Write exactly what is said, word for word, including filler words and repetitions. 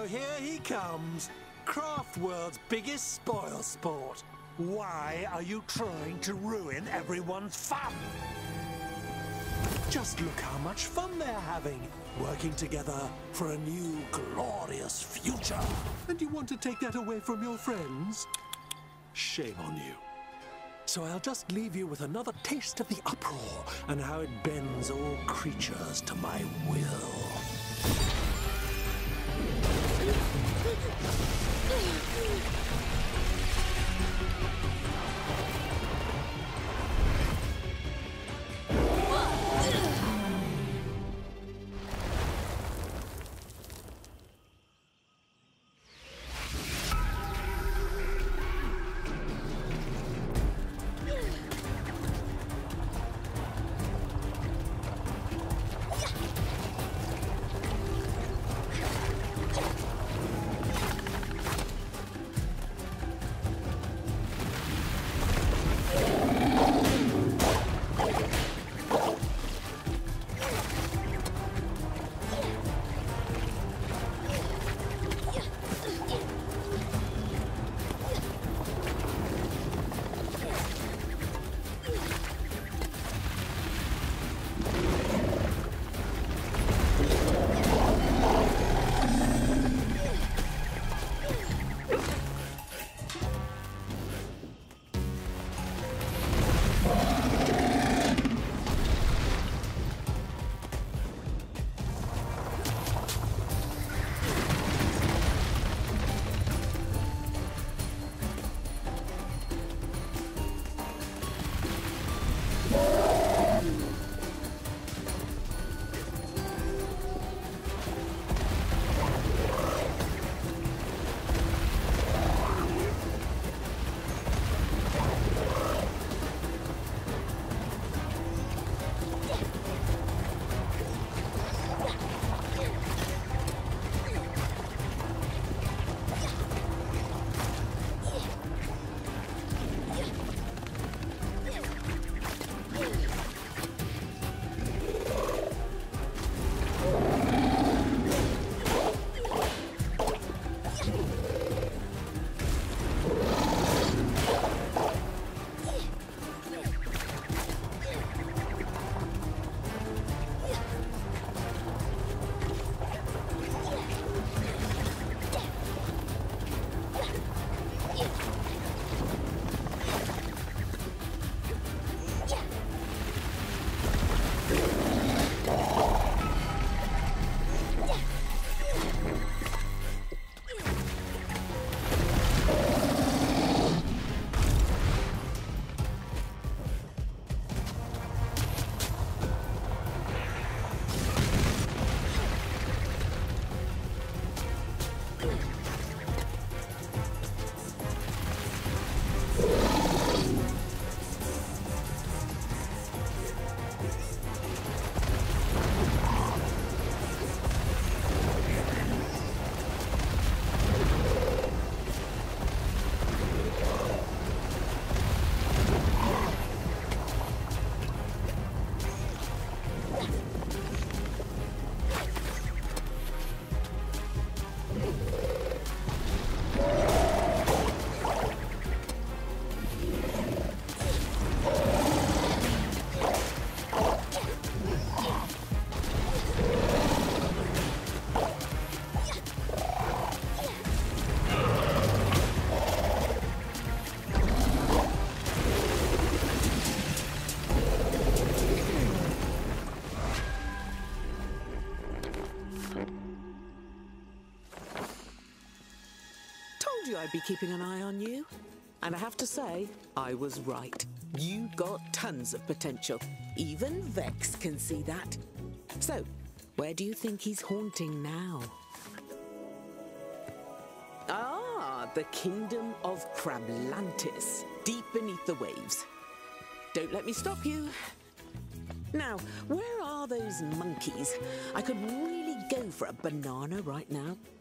here he comes. Craft World's biggest spoil sport. Why are you trying to ruin everyone's fun? Just look how much fun they're having, working together for a new glorious future. And you want to take that away from your friends? Shame on you. So I'll just leave you with another taste of the uproar and how it bends all creatures to my will. I'd be keeping an eye on you. And I have to say, I was right. You got tons of potential. Even Vex can see that. So, where do you think he's haunting now? Ah, the kingdom of Crablantis, deep beneath the waves. Don't let me stop you. Now, where are those monkeys? I could really go for a banana right now.